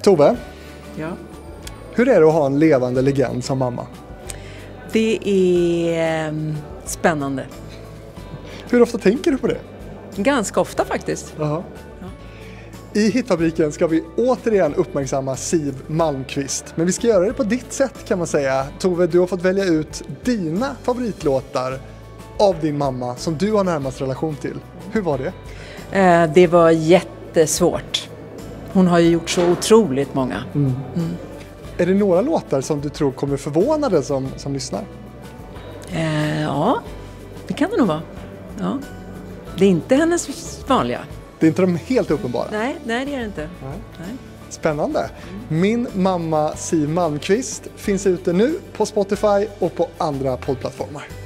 Tove, Ja. hur är det att ha en levande legend som mamma? Det är spännande. Hur ofta tänker du på det? Ganska ofta faktiskt. Jaha. Ja. I Hitfabriken ska vi återigen uppmärksamma Siw Malmkvist. Men vi ska göra det på ditt sätt kan man säga. Tove, du har fått välja ut dina favoritlåtar av din mamma som du har närmast relation till. Hur var det? Det var jättesvårt. Hon har ju gjort så otroligt många. Är det några låtar som du tror kommer förvåna dig som lyssnar? Ja, det kan det nog vara. Ja. Det är inte hennes vanliga. Det är inte de helt uppenbara. Nej, det är det inte. Nej. Spännande. Min mamma Siw Malmkvist finns ute nu på Spotify och på andra poddplattformar.